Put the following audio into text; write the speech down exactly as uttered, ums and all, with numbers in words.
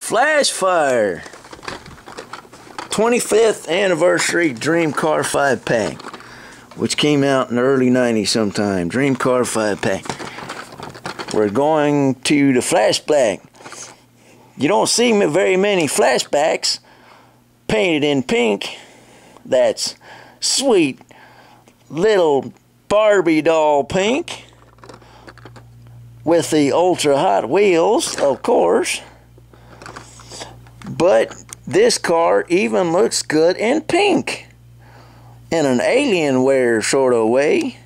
FLASHFIRE twenty-fifth Anniversary Dream Car five pack, which came out in the early nineties sometime. Dream Car five pack. We're going to the flashback. You don't see very many flashbacks painted in pink. That's sweet little Barbie doll pink with the ultra hot wheels, of course. But this car even looks good in pink, in an Alienware sort of way.